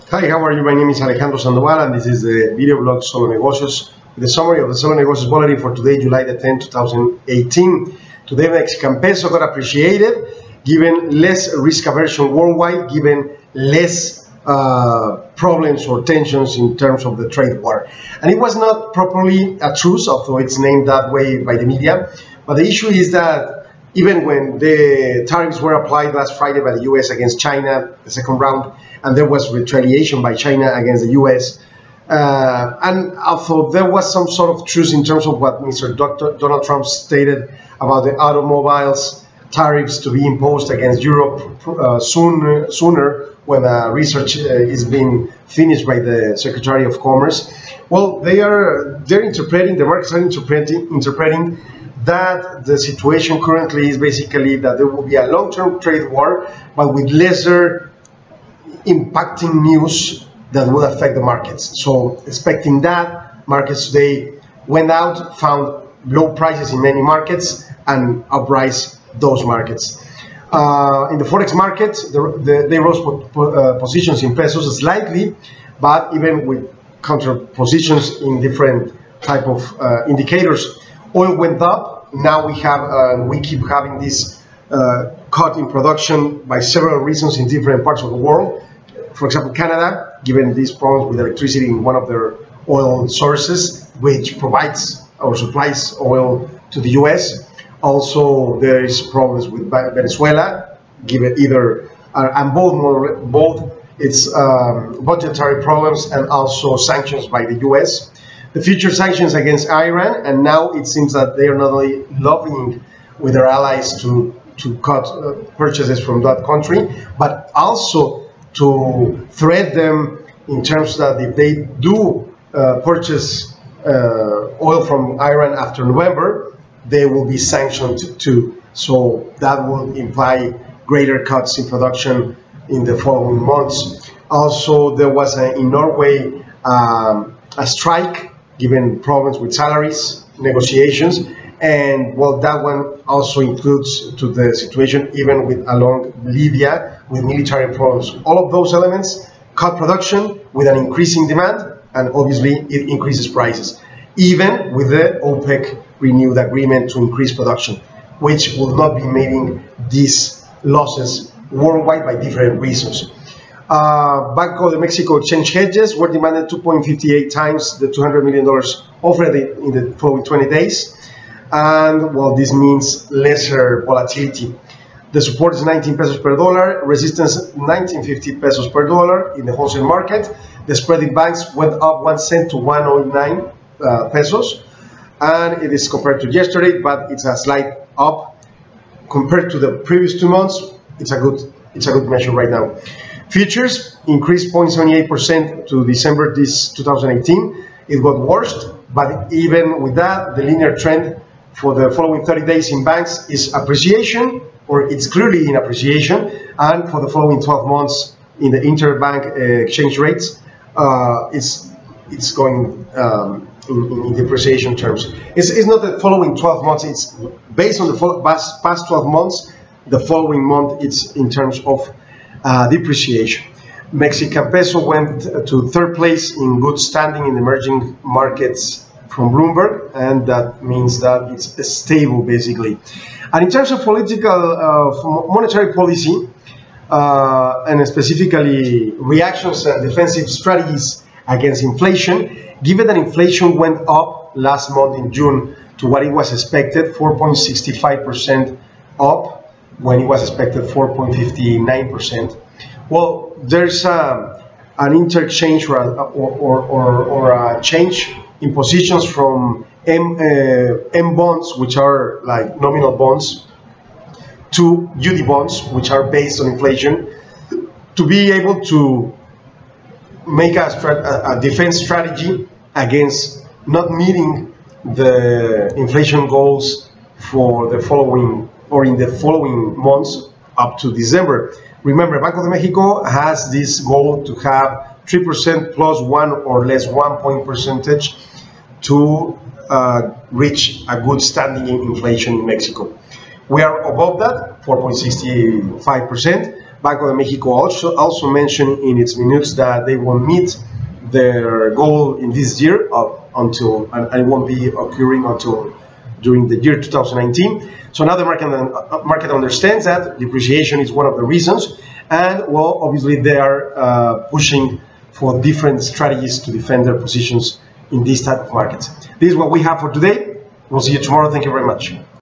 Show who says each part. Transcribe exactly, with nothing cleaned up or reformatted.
Speaker 1: Hi, how are you? My name is Alejandro Sandoval, and this is the video blog Solo Negocios, with a summary of the Solo Negocios Bulletin for today, July the tenth, twenty eighteen. Today, Mexican peso got appreciated, given less risk aversion worldwide, given less uh, problems or tensions in terms of the trade war. And it was not properly a truce, although it's named that way by the media. But the issue is that even when the tariffs were applied last Friday by the U S against China, the second round, and there was retaliation by China against the U S, uh, and although there was some sort of truce in terms of what Mister Doctor Donald Trump stated about the automobiles tariffs to be imposed against Europe uh, soon, sooner when uh, research uh, is being finished by the Secretary of Commerce. Well, they are they're interpreting, the markets are interpreting interpreting that the situation currently is basically that there will be a long-term trade war, but with lesser impacting news that will affect the markets. So expecting that, markets today went out, found low prices in many markets, and uprise those markets. Uh, in the Forex market, the, the, they rose po po uh, positions in pesos slightly, but even with counter positions in different type of uh, indicators. Oil went up. Now we have, uh, we keep having this uh, cut in production by several reasons in different parts of the world. For example, Canada, given these problems with electricity in one of their oil sources, which provides or supplies oil to the U S. Also, there is problems with Venezuela, given either, uh, and both, both its um, budgetary problems and also sanctions by the U S. The future sanctions against Iran, and now it seems that they are not only lobbying with their allies to, to cut uh, purchases from that country, but also to threat them in terms that if they do uh, purchase uh, oil from Iran after November, they will be sanctioned too. So that will imply greater cuts in production in the following months. Also, there was a, in Norway um, a strike, given problems with salaries, negotiations, and well, that one also includes to the situation even with along Libya with military problems. All of those elements cut production with an increasing demand, and obviously it increases prices, even with the OPEC renewed agreement to increase production, which will not be meeting these losses worldwide by different reasons. Uh, Banco de Mexico exchange hedges were demanded two point five eight times the two hundred million dollars offered in the following twenty days. And well, this means lesser volatility. The support is nineteen pesos per dollar, resistance nineteen fifty pesos per dollar in the wholesale market. The spread in banks went up one cent to one oh nine uh, pesos, and it is compared to yesterday, but it's a slight up compared to the previous two months. It's a good, it's a good measure right now. Futures increased zero point seven eight percent to December this two thousand eighteen. It got worse, but even with that, the linear trend for the following thirty days in banks is appreciation, or it's clearly in appreciation, and for the following twelve months in the interbank uh, exchange rates, uh, it's it's going um, in, in depreciation terms. It's, it's not the following twelve months, it's based on the past, past twelve months, the following month it's in terms of uh, depreciation. Mexican peso went to third place in good standing in emerging markets from Bloomberg, and that means that it's stable basically. And in terms of political, uh, monetary policy, uh, and specifically reactions and defensive strategies against inflation, given that inflation went up last month in June to what it was expected, four point six five percent up, when it was expected four point five nine percent. Well, there's a, an interchange or, or, or, or a change in positions from M, uh, M bonds, which are like nominal bonds, to U D bonds, which are based on inflation, to be able to make a, a, a defense strategy against not meeting the inflation goals for the following or in the following months up to December. Remember, Banco de Mexico has this goal to have three percent plus one or less one point percentage to uh, reach a good standing in inflation in Mexico. We are above that, four point six five percent, Banco de Mexico also, also mentioned in its minutes that they will meet their goal in this year uh, until, and, and it won't be occurring until during the year two thousand nineteen. So now the market, uh, market understands that depreciation is one of the reasons, and well, obviously they are uh, pushing for different strategies to defend their positions in these type of markets. This is what we have for today. We'll see you tomorrow. Thank you very much.